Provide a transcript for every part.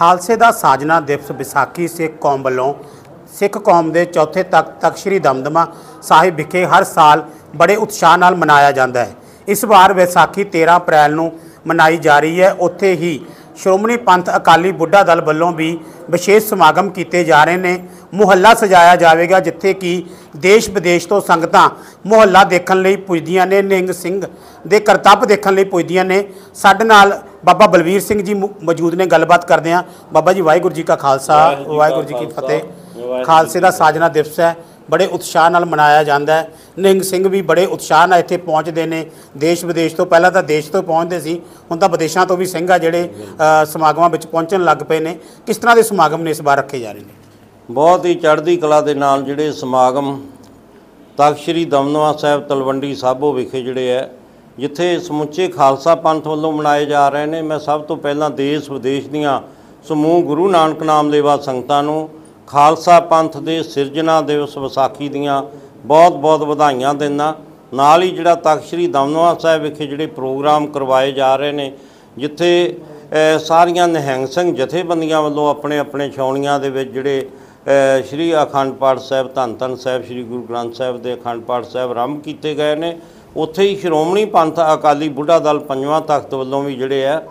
ਖਾਲਸੇ ਦਾ ਸਾਜਨਾ ਦਿਵਸ ਵਿਸਾਖੀ ਸਿੱਖ ਕੌਮ ਵੱਲੋਂ ਸਿੱਖ ਕੌਮ ਦੇ ਚੌਥੇ ਤਖਤ ਸ਼੍ਰੀ ਦਮਦਮਾ ਸਾਹਿਬ ਵਿਖੇ ਹਰ ਸਾਲ ਬੜੇ ਉਤਸ਼ਾਹ ਨਾਲ ਮਨਾਇਆ ਜਾਂਦਾ ਹੈ। ਇਸ ਵਾਰ ਵਿਸਾਖੀ 13 ਅਪ੍ਰੈਲ ਨੂੰ ਮਨਾਈ ਜਾ ਰਹੀ ਹੈ। ਉੱਥੇ ਹੀ ਸ਼੍ਰੋਮਣੀ ਪੰਥ ਅਕਾਲੀ ਬੁੱਢਾ ਦਲ ਵੱਲੋਂ ਵੀ ਵਿਸ਼ੇਸ਼ ਸਮਾਗਮ ਕੀਤੇ ਜਾ ਰਹੇ ਨੇ। ਮੁਹੱਲਾ ਸਜਾਇਆ ਜਾਵੇਗਾ ਜਿੱਥੇ ਕਿ ਦੇਸ਼ ਵਿਦੇਸ਼ ਤੋਂ ਸੰਗਤਾਂ ਮੁਹੱਲਾ ਦੇਖਣ ਲਈ ਪੁੱਜਦੀਆਂ ਨੇ, ਨਿਹੰਗ ਸਿੰਘ ਦੇ ਕਰਤੱਵ ਦੇਖਣ ਲਈ ਪੁੱਜਦੀਆਂ ਨੇ। ਸਾਡੇ ਨਾਲ ਬਾਬਾ ਬਲਵੀਰ ਸਿੰਘ ਜੀ ਮੌਜੂਦ ਨੇ, ਗੱਲਬਾਤ ਕਰਦੇ ਹਾਂ। ਬਾਬਾ ਜੀ ਵਾਹਿਗੁਰੂ ਜੀ ਕਾ ਖਾਲਸਾ ਵਾਹਿਗੁਰੂ ਜੀ ਕੀ ਫਤਿਹ। ਖਾਲਸੇ ਦਾ ਸਾਜਨਾ ਦਿਵਸ ਹੈ, बड़े उत्साह नाल मनाया जाता है। निहंग सिंह भी बड़े उत्साह नाल इत्थे पहुँचते हैं। देश विदेश तो पहला तो देश तो पहुँचते सी, हुण तां विदेशों तो भी सिंह आ जिहड़े समागमां विच पहुँचण लग पे ने। किस तरह के समागम ने इस बार रखे जा रहे हैं? बहुत ही चढ़ती कला दे नाल जिहड़े समागम तख्त श्री दमदमा साहिब तलवंडी साबो विखे जिहड़े है, जिथे समुचे खालसा पंथ वालों मनाए जा रहे हैं। मैं सब तो पहला देश विदेश दीआं समूह गुरु नानक नाम लेवा संगतां नूं खालसा पंथ के सिरजना दिवस विसाखी दियाँ बहुत बहुत बधाइयां दिंदा। नाल ही जिहड़ा तख्त श्री दमदमा साहिब विखे जिहड़े प्रोग्राम करवाए जा रहे हैं, जिथे सारियां निहंग सिंह जथेबंदियां वालों अपने अपने छाउणियां दे विच जिहड़े श्री अखंड पाठ साहिब धन धन साहिब श्री गुरु ग्रंथ साहिब के अखंड पाठ साहिब आरंभ किए गए हैं। उत्थे ही श्रोमणी पंथ अकाली बुढ़ा दल पंजवां तख्त वालों भी जिहड़े है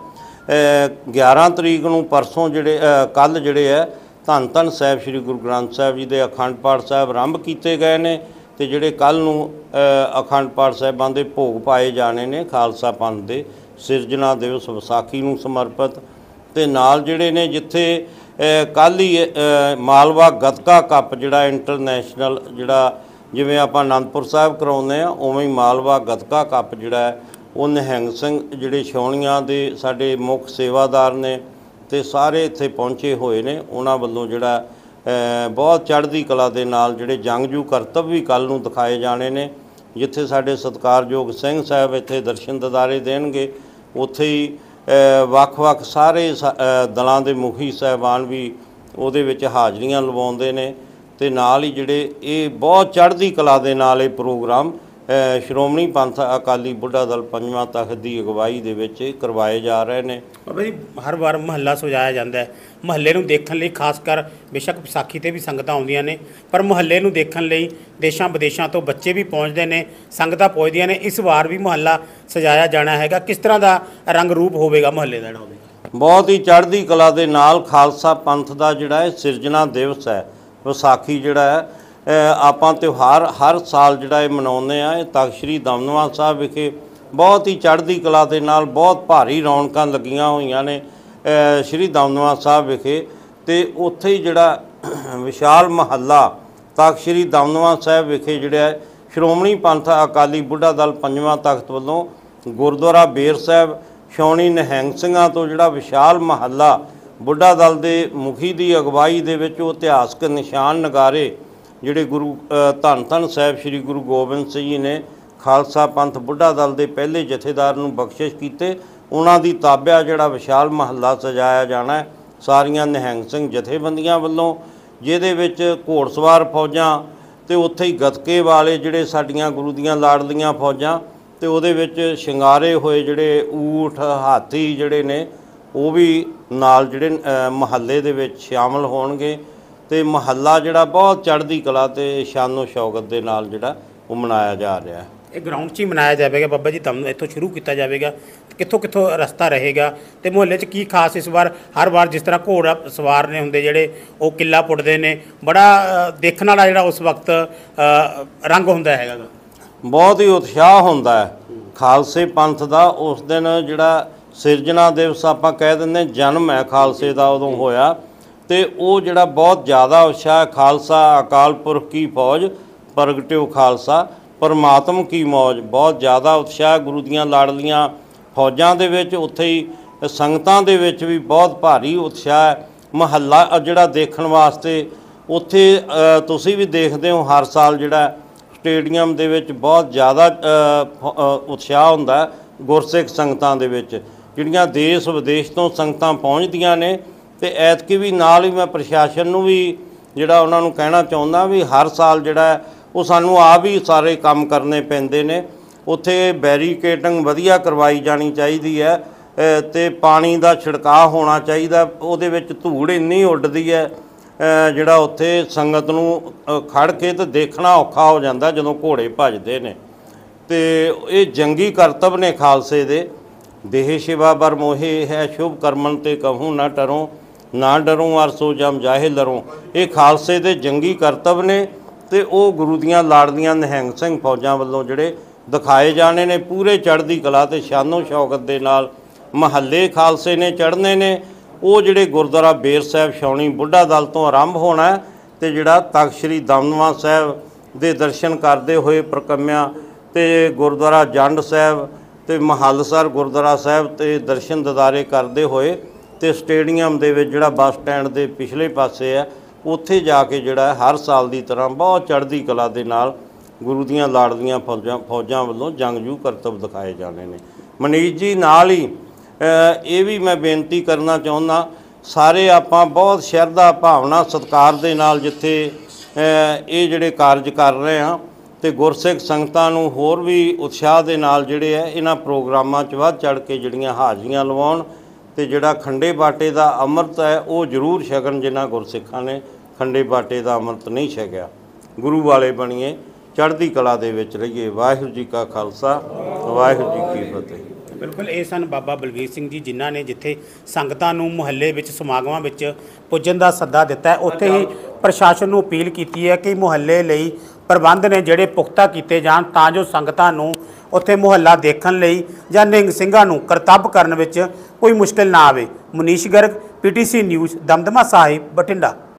11 तरीक नूं परसों जिहड़े कल जिहड़े है धन धन साहिब श्री गुरु ग्रंथ साहिब जी के अखंड पाठ साहिब आरंभ किए गए हैं। तो जिहड़े कल नूं अखंड पाठ साहिबां दे भोग पाए जाने ने खालसा पंथ के सिरजना दिवस विसाखी नूं समर्पित। ते नाल जिहड़े ने जिथे कल ही मालवा गतका कप जिहड़ा इंटरनैशनल जिहड़ा जिवें आपां आनंदपुर साहिब कराउने आ, उवें ही मालवा गतका कप जिहड़ा वो निहंग सिंह जिहड़े छाउणियां दे साडे मुख सेवादार ने ते सारे इत्थे पहुँचे हुए ने। उन्हां वल्लों जिहड़ा बहुत चढ़ती कला दे नाल जिहड़े जंगजू करतब भी कल नूं दिखाए जाने ने। जिथे साडे सत्कारयोग सिंह साहब इत्थे दर्शन ददारे देणगे, उत्थे ही वख-वख सारे दलां दे मुखी साहिबान भी उहदे विच हाज़रियां लवाउंदे ने। ते नाल ही जिहड़े ये बहुत चढ़ती कला दे नाल ये प्रोग्राम श्रोमणी पंथ अकाली बुढ़ा दल पंजवां तख्त की अगवाई दे विच करवाए जा रहे हैं। बाबा जी हर बार महल्ला सजाया जाता है, महल्ले नूं देखण लई खासकर बेशक विसाखी ते भी संगतां आउंदियां ने, पर मुहल्ले नूं देखण लई देशां विदेशां तो बच्चे भी पहुँचते हैं, संगतां पहुँचदियां ने। इस बार भी मुहल्ला सजाया जाना हैगा, किस तरह का रंग रूप होवेगा मुहल्ले दा? बहुत ही चढ़ती कला दे नाल खालसा पंथ का जिहड़ा सिरजना दिवस है विसाखी जिहड़ा है आपां त्यौहार हर साल जिहड़ा मनाउने आ। तख्त श्री दमदमा साहिब विखे बहुत ही चढ़ती कला दे नाल बहुत भारी रौनकां लगियां होईयां ने श्री दमदमा साहिब विखे। ते उत्थे ही जिहड़ा विशाल महल्ला तख्त श्री दमदमा साहिब विखे जिहड़ा श्रोमणी पंथ अकाली बुढ़ा दल पंजवां तख्त वालों गुरुद्वारा बेर साहिब छाउणी निहंग सिंघां तो जिहड़ा विशाल महल्ला बुढ़ा दल के मुखी की अगवाई दे विच इतिहासक निशान नगारे जिहड़े गुरु धन धन साहिब श्री गुरु गोबिंद सिंह जी ने खालसा पंथ बुढ़ा दल के पहले जथेदार नूं बख्शिश कीते, उन्हां दी ताबिया जिहड़ा विशाल महल्ला सजाया जाना है सारियां निहंग सिंह जथेबंदियां वल्लों, जिहदे विच घोड़सवार फौजां ते उत्थे ही गतके वाले जिहड़े साडियां गुरु दीआं लाडलीआं फौजां ते उहदे विच शिंगारे होए जिहड़े ऊठ हाथी जिहड़े ने वो भी नाल जिहड़े महल्ले दे विच शामिल होणगे। ते महल्ला जिहड़ा बहुत चढ़ती कला ते शानो शौकत दे नाल जिहड़ा वो मनाया जा रहा है। ये ग्राउंड 'च ही मनाया जाएगा बाबा जी, तुम इत्थों शुरू किया जाएगा, कित्थों कित्थों रस्ता रहेगा तो मुहल्ले 'च की खास इस बार? हर बार जिस तरह घोड़ा सवार ने होंदे जिहड़े वो किला पुटदे ने, बड़ा देखने वाला जिहड़ा उस वक्त रंग हुंदा हैगा, बहुत ही उत्साह हुंदा है खालसे पंथ दा। उस दिन जिहड़ा सिरजना दिवस आपां कह दिंदे जन्म है खालसे दा उदों होया, तो वो जिहड़ा बहुत ज़्यादा उत्साह खालसा अकाल पुरख की फौज प्रगट्यो खालसा परमात्म की मौज, बहुत ज़्यादा उत्साह गुरु दीआं लाडलियां फौजां दे विच, उत्थे ही संगतां दे विच भी बहुत भारी उत्साह। महल्ला जिहड़ा देखण वास्ते उत्थे तुसीं भी देखदे हो हर साल जिहड़ा स्टेडियम दे विच बहुत ज़्यादा उत्साह हुंदा गुरसिख संगतां दे विच, जिहड़ियां देश विदेश तो संगतां पहुँचदियां ने। तो ऐतकी भी नाल ही मैं प्रशासन नूं भी जिहड़ा उन्हां नूं कहना चाहुंदा भी हर साल जिहड़ा वो सानूं आप ही सारे काम करने पैंदे ने। उत्थे बैरीकेडिंग वधिया करवाई जानी चाहिदी है। ਤੇ ਪਾਣੀ ਦਾ ਛਿੜਕਾਅ ਹੋਣਾ ਚਾਹੀਦਾ। ਉਹਦੇ ਵਿੱਚ ਧੂੜ ਇੰਨੀ ਉੱਡਦੀ ਹੈ ਜਿਹੜਾ ਉੱਥੇ ਸੰਗਤ ਨੂੰ ਖੜ ਕੇ ਤੇ ਦੇਖਣਾ ਔਖਾ ਹੋ ਜਾਂਦਾ ਜਦੋਂ ਘੋੜੇ ਭੱਜਦੇ ਨੇ। ਤੇ ਇਹ ਜੰਗੀ ਕਰਤੱਵ ਨੇ ਖਾਲਸੇ ਦੇ। ਦੇਹ ਸ਼ਿਵਾ ਬਰ ਮੋਹੇ ਹੈ ਸ਼ੁਭ ਕਰਮਨ ਤੇ ਕਹੂੰ ਨਾ ਟਰੋਂ, ਨਾ ਡਰੂੰ ਅਰਸੋ ਜਮ ਜਾਹੇ ਲਰੋਂ। ਇਹ ਖਾਲਸੇ ਦੇ ਜੰਗੀ ਕਰਤੱਵ ਨੇ ਤੇ ਉਹ ਗੁਰੂ ਦੀਆਂ ਲਾੜਦੀਆਂ ਨਿਹੰਗ ਸਿੰਘ ਫੌਜਾਂ ਵੱਲੋਂ ਜਿਹੜੇ ਦਿਖਾਏ ਜਾਣੇ ਨੇ। ਪੂਰੇ ਚੜ੍ਹਦੀ ਕਲਾ ਤੇ ਸ਼ਾਨੋ ਸ਼ੌਕਤ ਦੇ ਨਾਲ ਮਹੱਲੇ ਖਾਲਸੇ ਨੇ ਚੜ੍ਹਨੇ ਨੇ। ਉਹ ਜਿਹੜੇ ਗੁਰਦੁਆਰਾ ਬੇਰ ਸਾਹਿਬ ਛਾਉਣੀ ਬੁੱਢਾ ਦਲ ਤੋਂ ਆਰੰਭ ਹੋਣਾ ਤੇ ਜਿਹੜਾ ਤਖ਼ਤ ਸ੍ਰੀ ਦਮਦਮਾ ਸਾਹਿਬ ਦੇ ਦਰਸ਼ਨ ਕਰਦੇ ਹੋਏ ਪ੍ਰਕੰਮਿਆ ਤੇ ਗੁਰਦੁਆਰਾ ਜੰਡ ਸਾਹਿਬ ਤੇ ਮਹੱਲਸਰ ਗੁਰਦੁਆਰਾ ਸਾਹਿਬ ਤੇ ਦਰਸ਼ਨ ਦਿਦਾਰੇ ਕਰਦੇ ਹੋਏ ਤੇ ਸਟੇਡੀਅਮ ਦੇ ਵਿੱਚ ਜਿਹੜਾ ਬੱਸ ਸਟੈਂਡ ਦੇ ਪਿਛਲੇ ਪਾਸੇ ਹੈ ਉੱਥੇ ਜਾ ਕੇ ਜਿਹੜਾ ਹਰ ਸਾਲ ਦੀ ਤਰ੍ਹਾਂ ਬਹੁਤ ਚੜ੍ਹਦੀ ਕਲਾ ਦੇ ਨਾਲ ਗੁਰੂ ਦੀਆਂ ਲਾੜਦੀਆਂ ਫੌਜਾਂ ਵੱਲੋਂ ਜੰਗਜੂ ਕਰਤੱਵ ਦਿਖਾਏ ਜਾਣੇ ਨੇ। ਮਨੀਸ਼ ਜੀ ਨਾਲ ਹੀ ਇਹ ਵੀ ਮੈਂ ਬੇਨਤੀ ਕਰਨਾ ਚਾਹੁੰਦਾ, ਸਾਰੇ ਆਪਾਂ ਬਹੁਤ ਸ਼ਰਧਾ ਭਾਵਨਾ ਸਤਿਕਾਰ ਦੇ ਨਾਲ ਜਿੱਥੇ ਇਹ ਜਿਹੜੇ ਕਾਰਜ ਕਰ ਰਹੇ ਹਾਂ ਤੇ ਗੁਰਸਿੱਖ ਸੰਗਤਾਂ ਨੂੰ ਹੋਰ ਵੀ ਉਤਸ਼ਾਹ ਦੇ ਨਾਲ ਜਿਹੜੇ ਹੈ ਇਹਨਾਂ ਪ੍ਰੋਗਰਾਮਾਂ 'ਚ ਵੱਧ ਚੜ੍ਹ ਕੇ ਜਿਹੜੀਆਂ ਹਾਜ਼ਰੀਆਂ ਲਵਾਉਣ ਤੇ ਜਿਹੜਾ ਖੰਡੇ ਬਾਟੇ ਦਾ ਅੰਮ੍ਰਿਤ ਹੈ ਉਹ ਜ਼ਰੂਰ ਛਕਣ। ਜਿਨ੍ਹਾਂ ਗੁਰਸਿੱਖਾਂ ਨੇ ਖੰਡੇ ਬਾਟੇ ਦਾ ਅੰਮ੍ਰਿਤ ਨਹੀਂ ਛਕਿਆ, ਗੁਰੂ ਵਾਲੇ ਬਣੀਏ, ਚੜ੍ਹਦੀ ਕਲਾ ਦੇ ਵਿੱਚ ਰਹੀਏ। ਵਾਹਿਗੁਰੂ ਜੀ ਕਾ ਖਾਲਸਾ, ਵਾਹਿਗੁਰੂ ਜੀ ਕੀ ਫਤਿਹ। ਬਿਲਕੁਲ ਇਹ ਸਨ ਬਾਬਾ ਬਲਵੀਰ ਸਿੰਘ ਜੀ, ਜਿਨ੍ਹਾਂ ਨੇ ਜਿੱਥੇ ਸੰਗਤਾਂ ਨੂੰ ਮੁਹੱਲੇ ਵਿੱਚ ਸਮਾਗਮਾਂ ਵਿੱਚ ਪੁੱਜਣ ਦਾ ਸੱਦਾ ਦਿੱਤਾ ਹੈ, ਉੱਥੇ ਹੀ ਪ੍ਰਸ਼ਾਸਨ ਨੂੰ ਅਪੀਲ ਕੀਤੀ ਹੈ ਕਿ ਮੁਹੱਲੇ ਲਈ ਪ੍ਰਬੰਧ ਨੇ ਜਿਹੜੇ ਪੁਖਤਾ ਕੀਤੇ ਜਾਣ ਤਾਂ ਜੋ ਸੰਗਤਾਂ ਨੂੰ ਉੱਥੇ ਮੁਹੱਲਾ ਦੇਖਣ ਲਈ ਜਾਂ ਨਿਹੰਗ ਸਿੰਘਾਂ ਨੂੰ ਕਰਤੱਵ ਕਰਨ ਵਿੱਚ ਕੋਈ ਮੁਸ਼ਕਿਲ ਨਾ ਆਵੇ। Manish Garg, PTC news, Damdama Sahib, Bathinda.